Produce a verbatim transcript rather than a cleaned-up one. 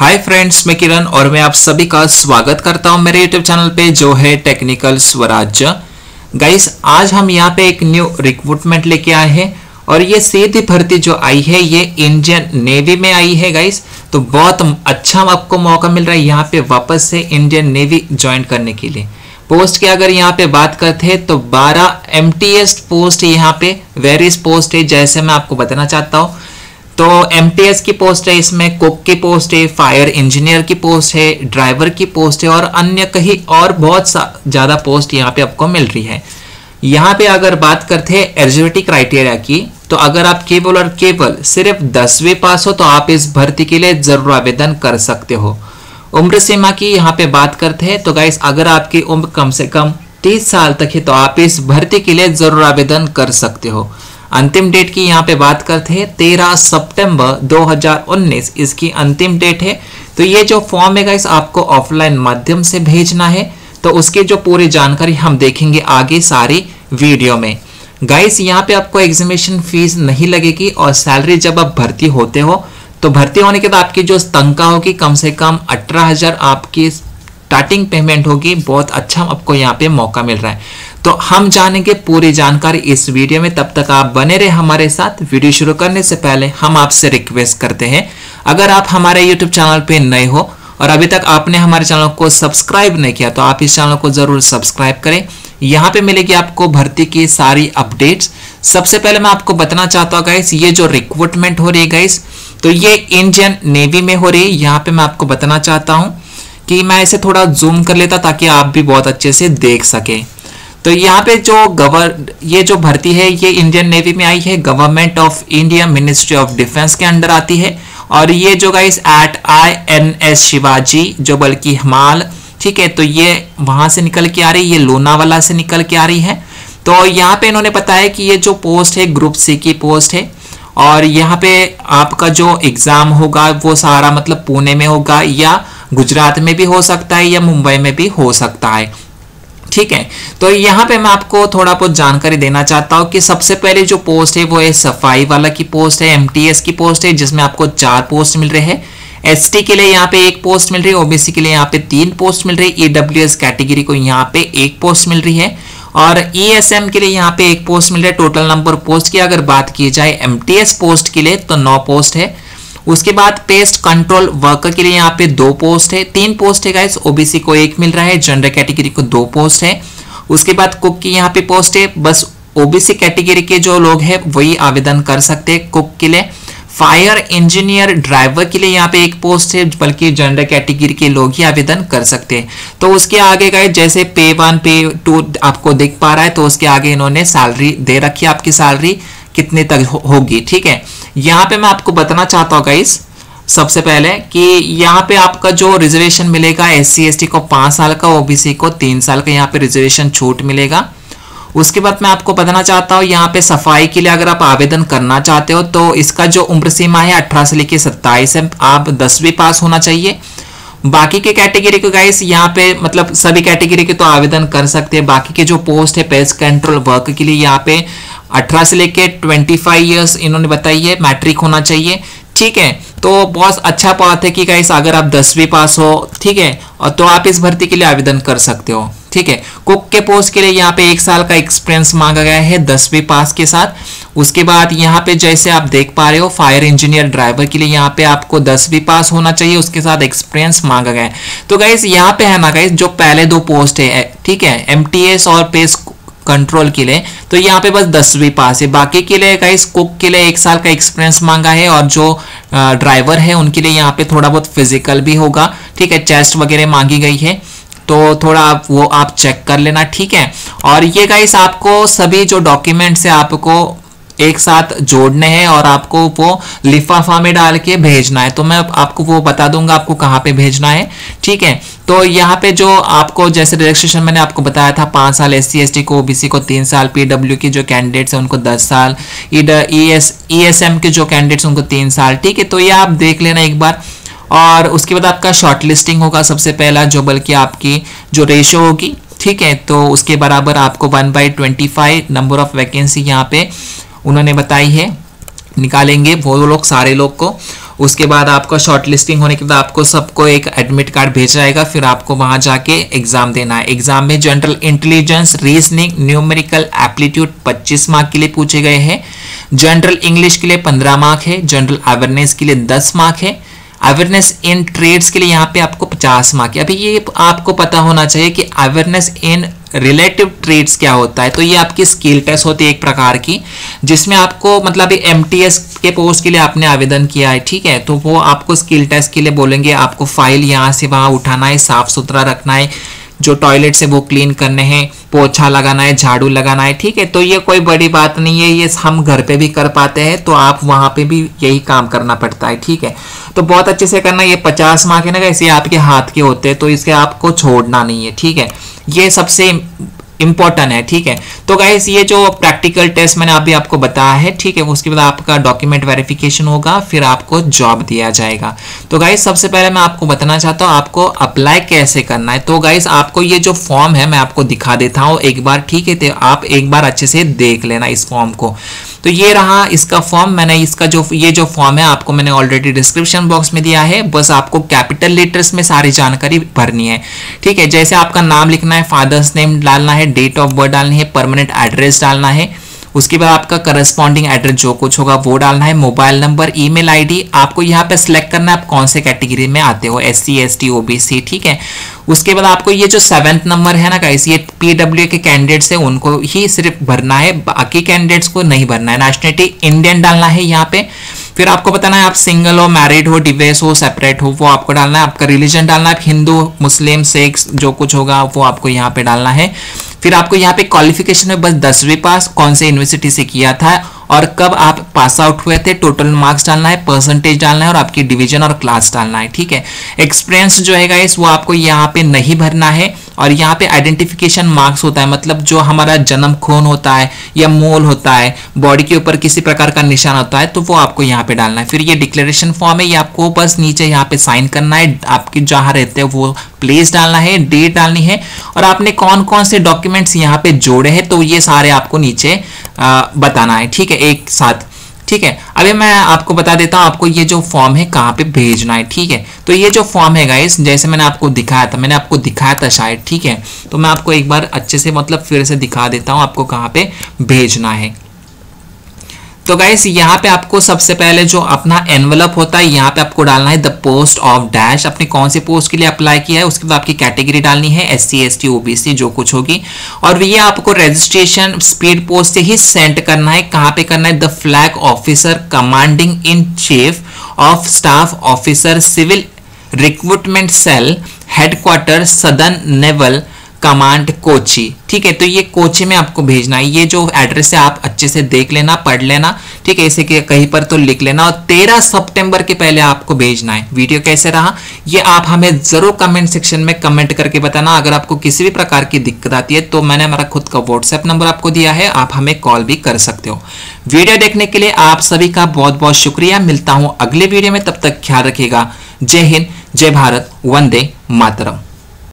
Hi friends, मैं किरण और मैं आप सभी का स्वागत करता हूं मेरे यूट्यूब चैनल पे जो है टेक्निकल स्वराज्य। गाइस, आज हम यहाँ पे एक न्यू रिक्रूटमेंट लेके आए हैं और ये सीधी भर्ती जो आई है ये इंडियन नेवी में आई है। गाइस, तो बहुत अच्छा आपको मौका मिल रहा है यहाँ पे वापस से इंडियन नेवी ज्वाइन करने के लिए। पोस्ट की अगर यहाँ पे बात करते हैं तो बारह एमटीएस पोस्ट यहाँ पे वेरियस पोस्ट है, जैसे मैं आपको बताना चाहता हूँ। तो एमटीएस की पोस्ट है, इसमें कुक की पोस्ट है, फायर इंजीनियर की पोस्ट है, ड्राइवर की पोस्ट है और अन्य कहीं और बहुत ज़्यादा पोस्ट यहाँ पे आपको मिल रही है। यहाँ पे अगर बात करते हैं एलिजिबिलिटी क्राइटेरिया की, तो अगर आप केवल और केवल सिर्फ दसवीं पास हो तो आप इस भर्ती के लिए जरूर आवेदन कर सकते हो। उम्र सीमा की यहाँ पे बात करते हैं तो गाइस, अगर आपकी उम्र कम से कम तीस साल तक है तो आप इस भर्ती के लिए जरूर आवेदन कर सकते हो। अंतिम डेट की यहाँ पे बात करते हैं तेरह सितंबर दो हज़ार उन्नीस इसकी अंतिम डेट है। तो ये जो फॉर्म है गाइस आपको ऑफलाइन माध्यम से भेजना है, तो उसकी जो पूरी जानकारी हम देखेंगे आगे सारी वीडियो में। गाइस, यहाँ पे आपको एग्जामिनेशन फीस नहीं लगेगी और सैलरी जब आप भर्ती होते हो तो भर्ती होने के बाद आपकी जो तनख्वाह होगी कम से कम अठारह हजार आपकी स्टार्टिंग पेमेंट होगी। बहुत अच्छा आपको यहाँ पे मौका मिल रहा है। तो हम जानेंगे पूरी जानकारी इस वीडियो में, तब तक आप बने रहे हमारे साथ। वीडियो शुरू करने से पहले हम आपसे रिक्वेस्ट करते हैं, अगर आप हमारे यूट्यूब चैनल पे नए हो और अभी तक आपने हमारे चैनल को सब्सक्राइब नहीं किया तो आप इस चैनल को जरूर सब्सक्राइब करें। यहाँ पे मिलेगी आपको भर्ती की सारी अपडेट्स। सबसे पहले मैं आपको बताना चाहता हूँ गाइस, ये जो रिक्रूटमेंट हो रही है गाइस, तो ये इंडियन नेवी में हो रही है। यहाँ पे मैं आपको बताना चाहता हूँ कि मैं इसे थोड़ा जूम कर लेता ताकि आप भी बहुत अच्छे से देख सके। तो यहाँ पे जो गवर ये जो भर्ती है ये इंडियन नेवी में आई है, government of India ministry of defence के अंडर आती है। और ये जो guys at I N S Shivaji जो बल्कि हिमाल, ठीक है, तो ये वहां से निकल के आ रही है, ये लोनावाला से निकल के आ रही है। तो यहाँ पे इन्होंने बताया कि ये जो पोस्ट है ग्रुप सी की पोस्ट है और यहाँ पे आपका जो एग्जाम होगा वो सारा मतलब पुणे में होगा या गुजरात में भी हो सकता है या मुंबई में भी हो सकता है, ठीक है। तो यहाँ पे मैं आपको थोड़ा बहुत जानकारी देना चाहता हूँ कि सबसे पहले जो पोस्ट है वो है सफाई वाला की पोस्ट है, एमटीएस की पोस्ट है, जिसमें आपको चार पोस्ट मिल रहे हैं। एसटी के लिए यहाँ पे एक पोस्ट मिल रही है, ओबीसी के लिए यहाँ पे तीन पोस्ट मिल रही है, ईडब्ल्यूएस कैटेगरी को यहाँ पे एक पोस्ट मिल रही है और ईएसएम के लिए यहाँ पे एक पोस्ट मिल रहा है। टोटल नंबर पोस्ट की अगर बात की जाए एमटीएस पोस्ट के लिए तो नौ पोस्ट है। उसके बाद पेस्ट कंट्रोल वर्कर के लिए यहाँ पे दो पोस्ट है, तीन पोस्ट है गाइस, ओबीसी को एक मिल रहा है, जनरल कैटेगरी को दो पोस्ट है। उसके बाद कुक की यहाँ पे पोस्ट है, बस ओबीसी कैटेगरी के जो लोग हैं वही आवेदन कर सकते हैं कुक के लिए। फायर इंजीनियर ड्राइवर के लिए यहाँ पे एक पोस्ट है, बल्कि जनरल कैटेगरी के लोग ही आवेदन कर सकते हैं। तो उसके आगे गाइस जैसे पे वन पे टू आपको दिख पा रहा है, तो उसके आगे इन्होंने सैलरी दे रखी है, आपकी सैलरी कितने तक हो, होगी, ठीक है। यहाँ पे मैं आपको बताना चाहता हूँ गाइस सबसे पहले कि यहाँ पे आपका जो रिजर्वेशन मिलेगा एस सी एस टी को पाँच साल का, ओबीसी को तीन साल का यहाँ पे रिजर्वेशन छूट मिलेगा। उसके बाद मैं आपको बताना चाहता हूँ यहाँ पे सफाई के लिए अगर आप आवेदन करना चाहते हो तो इसका जो उम्र सीमा है अठारह से लेकर सत्ताईस है, आप दसवीं पास होना चाहिए। बाकी के कैटेगरी को गाइस यहाँ पे मतलब सभी कैटेगरी के तो आवेदन कर सकते हैं। बाकी के जो पोस्ट है पेस्ट कंट्रोल वर्क के लिए यहाँ पे अठारह से लेके पच्चीस इयर्स इन्होंने बताई है, मैट्रिक होना चाहिए, ठीक है। तो बहुत अच्छा बात है कि गाइस अगर आप दसवीं पास हो, ठीक है, और तो आप इस भर्ती के लिए आवेदन कर सकते हो, ठीक है। कुक के पोस्ट के लिए यहाँ पे एक साल का एक्सपीरियंस मांगा गया है दसवीं पास के साथ। उसके बाद यहाँ पे जैसे आप देख पा रहे हो फायर इंजीनियर ड्राइवर के लिए यहाँ पे आपको दसवीं पास होना चाहिए, उसके साथ एक्सपीरियंस मांगा गया है। तो गाइस यहाँ पे है ना गाइस जो पहले दो पोस्ट है, ठीक है, एमटीएस और पेस्ट कंट्रोल के लिए, तो यहाँ पे बस दसवीं पास है। बाकी के लिए गाइस कुक के लिए एक साल का एक्सपीरियंस मांगा है और जो ड्राइवर है उनके लिए यहाँ पे थोड़ा बहुत फिजिकल भी होगा, ठीक है, चेस्ट वगैरह मांगी गई है, तो थोड़ा आप वो आप चेक कर लेना, ठीक है। और ये गाइस आपको सभी जो डॉक्यूमेंट्स है आपको एक साथ जोड़ने हैं और आपको वो लिफाफा में डाल के भेजना है। तो मैं आपको वो बता दूंगा आपको कहाँ पे भेजना है, ठीक है। तो यहाँ पे जो आपको जैसे रजिस्ट्रेशन मैंने आपको बताया था पाँच साल एस सी एस टी को, ओबीसी को तीन साल, पीडब्ल्यू की जो कैंडिडेट्स हैं उनको दस साल, ईएसएम के जो कैंडिडेट्स उनको तीन साल, ठीक है। तो ये आप देख लेना एक बार। और उसके बाद आपका शॉर्ट लिस्टिंग होगा सबसे पहला, जो बल्कि आपकी जो रेशियो होगी, ठीक है, तो उसके बराबर आपको one by twenty five number of vacancy यहाँ पे उन्होंने बताई है, निकालेंगे वो लोग सारे लोग को। उसके बाद आपका शॉर्ट लिस्टिंग होने के बाद आपको सबको एक एडमिट कार्ड भेजा जाएगा, फिर आपको वहां जाके एग्जाम देना है। एग्जाम में general intelligence, reasoning, numerical aptitude पच्चीस मार्क के लिए पूछे गए हैं, जनरल इंग्लिश के लिए पंद्रह मार्क है, जनरल अवेयरनेस के लिए दस मार्क है, अवेयरनेस इन ट्रेड्स के लिए यहाँ पे आपको पचास मार्क है। अभी ये आपको पता होना चाहिए कि अवेयरनेस इन रिलेटिव ट्रेड्स क्या होता है। तो ये आपकी स्किल टेस्ट होती है एक प्रकार की, जिसमें आपको मतलब एमटीएस के पोस्ट के लिए आपने आवेदन किया है, ठीक है, तो वो आपको स्किल टेस्ट के लिए बोलेंगे, आपको फाइल यहाँ से वहाँ उठाना है, साफ सुथरा रखना है, जो टॉयलेट से वो क्लीन करने हैं, पोछा लगाना है, झाड़ू लगाना है, ठीक है। तो ये कोई बड़ी बात नहीं है, ये हम घर पे भी कर पाते हैं, तो आप वहां पे भी यही काम करना पड़ता है, ठीक है। तो बहुत अच्छे से करना। ये पचास मार्क है ना, ऐसे आपके हाथ के होते हैं, तो इसके आपको छोड़ना नहीं है, ठीक है। ये सबसे इंपॉर्टेंट है, ठीक है। तो गाइस ये जो प्रैक्टिकल टेस्ट मैंने अभी आपको बताया है, ठीक है, उसके बाद आपका डॉक्यूमेंट वेरिफिकेशन होगा, फिर आपको जॉब दिया जाएगा। तो गाइस सबसे पहले मैं आपको बताना चाहता हूँ आपको अप्लाई कैसे करना है। तो गाइस आपको ये जो फॉर्म है मैं आपको दिखा देता हूँ एक बार, ठीक है, तो आप एक बार अच्छे से देख लेना इस फॉर्म को। तो ये रहा इसका फॉर्म, मैंने इसका जो ये जो फॉर्म है आपको मैंने ऑलरेडी डिस्क्रिप्शन बॉक्स में दिया है, बस आपको कैपिटल लेटर्स में सारी जानकारी भरनी है, ठीक है। जैसे आपका नाम लिखना है, फादर्स नेम डालना है, डेट ऑफ बर्थ डालनी है, परमानेंट एड्रेस डालना है, उसके बाद आपका करस्पॉन्डिंग एड्रेस जो कुछ होगा वो डालना है, मोबाइल नंबर, ईमेल आईडी, आपको यहाँ पे सिलेक्ट करना है आप कौन से कैटेगरी में आते हो, S C, S T, OBC, ठीक है। उसके बाद आपको ये जो सेवेंथ नंबर है ना गाइस, ये पीडब्ल्यू के कैंडिडेट्स है उनको ही सिर्फ भरना है, बाकी कैंडिडेट्स को नहीं भरना है। नेशनलिटी इंडियन डालना है यहाँ पे, फिर आपको बताना है आप सिंगल हो, मैरिड हो, डिवोर्स हो, सेपरेट हो, वो आपको डालना है। आपका रिलीजन डालना है, हिंदू, मुस्लिम, सिख जो कुछ होगा वो आपको यहाँ पे डालना है। फिर आपको यहाँ पे क्वालिफिकेशन में बस दसवीं पास कौन से यूनिवर्सिटी से किया था और कब आप पास आउट हुए थे, टोटल मार्क्स डालना है, परसेंटेज डालना है और आपकी डिवीजन और क्लास डालना है, ठीक है। एक्सपीरियंस जो है गाइस वो आपको यहाँ पे नहीं भरना है। और यहाँ पे आइडेंटिफिकेशन मार्क्स होता है, मतलब जो हमारा जन्म खून होता है या मोल होता है, बॉडी के ऊपर किसी प्रकार का निशान होता है, तो वो आपको यहाँ पे डालना है। फिर ये डिक्लेरेशन फॉर्म है, ये आपको बस नीचे यहाँ पे साइन करना है, आपके जहाँ रहते हैं वो प्लेस डालना है, डेट डालनी है और आपने कौन कौन से डॉक्यूमेंट्स यहाँ पे जोड़े हैं तो ये सारे आपको नीचे आ, बताना है, ठीक है, एक साथ, ठीक है। अभी मैं आपको बता देता हूं आपको ये जो फॉर्म है कहाँ पे भेजना है, ठीक है। तो ये जो फॉर्म है गाइस, जैसे मैंने आपको दिखाया था, मैंने आपको दिखाया था शायद, ठीक है, तो मैं आपको एक बार अच्छे से मतलब फिर से दिखा देता हूं आपको कहाँ पे भेजना है। तो गाइस यहाँ पे आपको सबसे पहले जो अपना एनवलप होता है यहाँ पे आपको डालना है द पोस्ट ऑफ डैश, अपने कौन से पोस्ट के लिए अप्लाई किया है, उसके बाद आपकी कैटेगरी डालनी है, S C, S T, OBC जो कुछ होगी, और ये आपको रजिस्ट्रेशन स्पीड पोस्ट से ही सेंड करना है। कहाँ पे करना है, the flag officer commanding in chief of staff officer civil recruitment cell headquarter southern naval command Kochi, ठीक है। तो ये कोची में आपको भेजना है। ये जो एड्रेस है आप अच्छे से देख लेना, पढ़ लेना, ठीक है, इसे कहीं पर तो लिख लेना और तेरह सितंबर के पहले आपको भेजना है। वीडियो कैसे रहा ये आप हमें जरूर कमेंट सेक्शन में कमेंट करके बताना। अगर आपको किसी भी प्रकार की दिक्कत आती है तो मैंने हमारा खुद का व्हाट्सएप नंबर आपको दिया है, आप हमें कॉल भी कर सकते हो। वीडियो देखने के लिए आप सभी का बहुत बहुत शुक्रिया। मिलता हूं अगले वीडियो में, तब तक ख्याल रखिएगा। जय हिंद, जय भारत, वंदे मातरम।